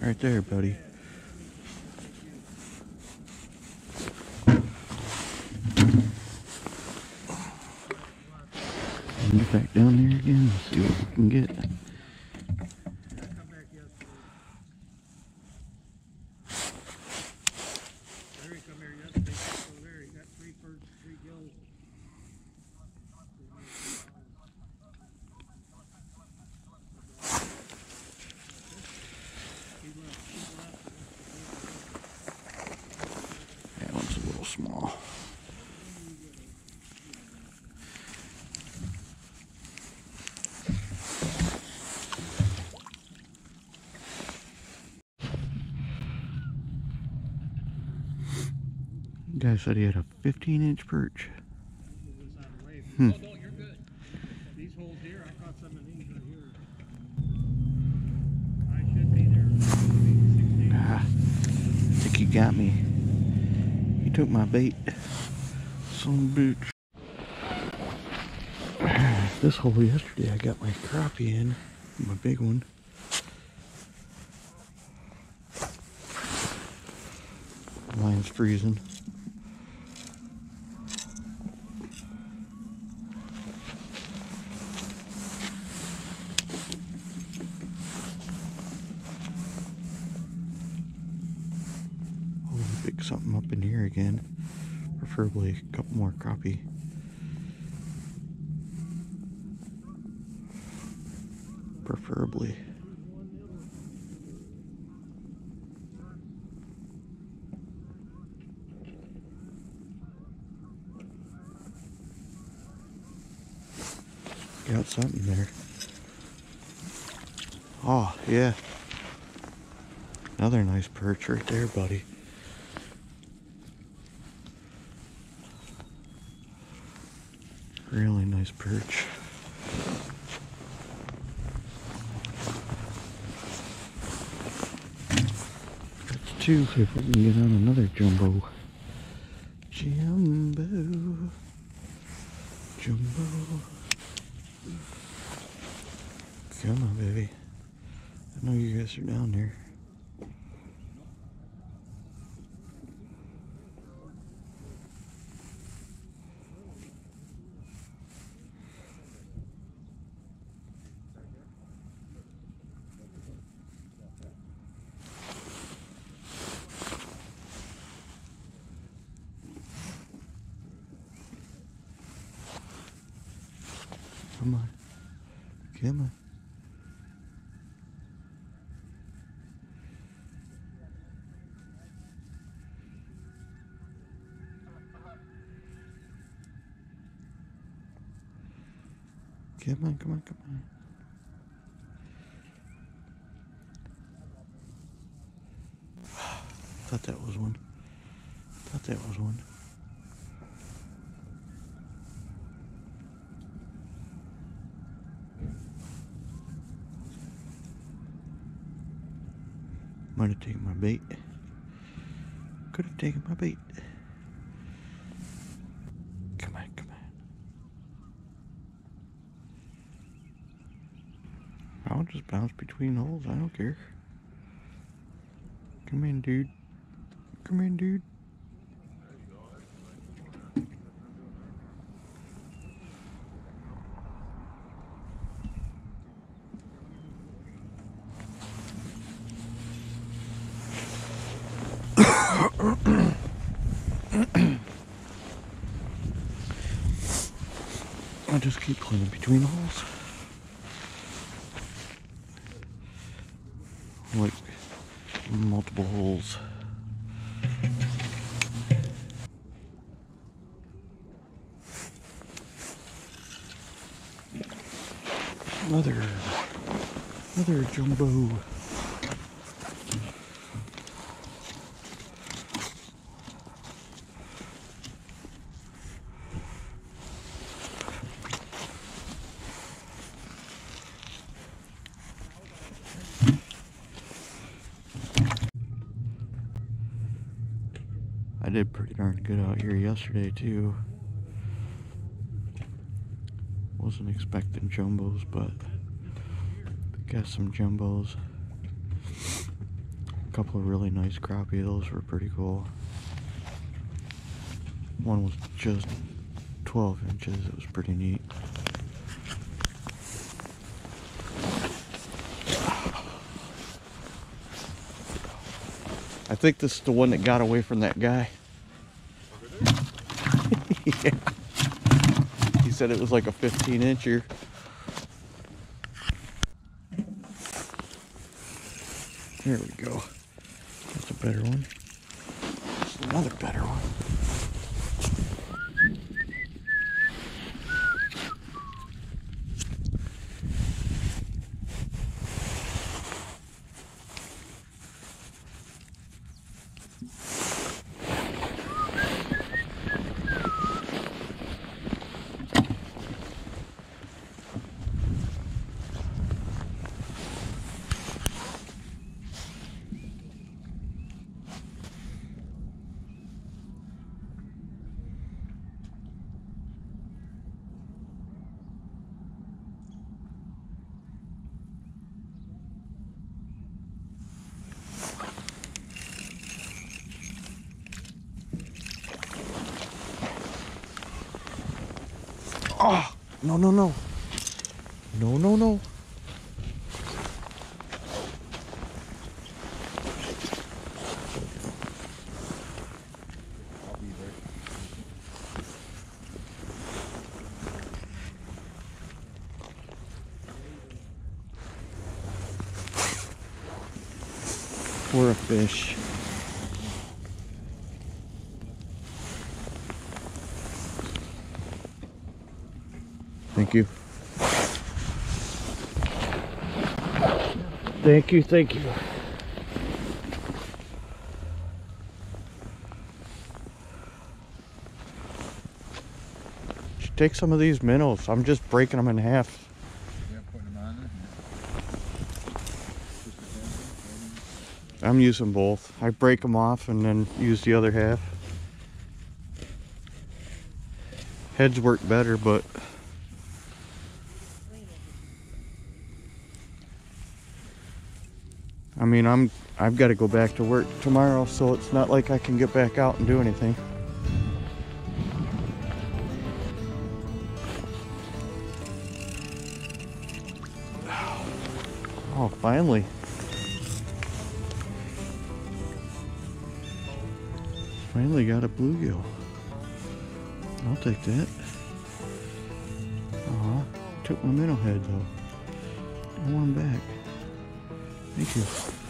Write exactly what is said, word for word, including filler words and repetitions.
Right there, buddy. Get back down there again and see what we can get. Erie come here yesterday, over there, he got three perch, three gills. That one's a little small. The guy said he had a fifteen inch perch. Hmm. Oh, no, you're good. These holes here, I caught some of these right here. I should be there. Ah, I think he got me. He took my bait. Son of a bitch. This hole yesterday, I got my crappie in, my big one. Line's freezing. Pick something up in here again, preferably a couple more crappie. Preferably. Got something there. Oh, yeah. Another nice perch right there, buddy. Really nice perch. That's two if we can get on another jumbo. Jumbo. Jumbo. Come on, baby. I know you guys are down there. Come on. Come on. Come on, come on, come on. Thought that was one. Thought that was one. Might have taken my bait. Could have taken my bait. Come on, come on. I'll just bounce between holes. I don't care. Come in, dude. Come in, dude. I just keep playing between holes. Like multiple holes. Another, another jumbo. I did pretty darn good out here yesterday too. Wasn't expecting jumbos, but got some jumbos. couple of really nice crappie. Those were pretty cool. One was just twelve inches. It was pretty neat. I think this is the one that got away from that guy. Yeah. He said it was like a fifteen incher. There we go. That's a better one. That's another better one. Oh, no, no, no. No, no, no. I'll be there. For a fish. Thank you. Thank you, thank you. Should take some of these minnows. I'm just breaking them in half. Yeah, putting them on there. I'm using both. I break them off and then use the other half. Heads work better, but I mean, I'm I've got to go back to work tomorrow, so it's not like I can get back out and do anything. Oh, finally. Finally got a bluegill. I'll take that. Aw, took my minnow head though. I want him back. Thank you.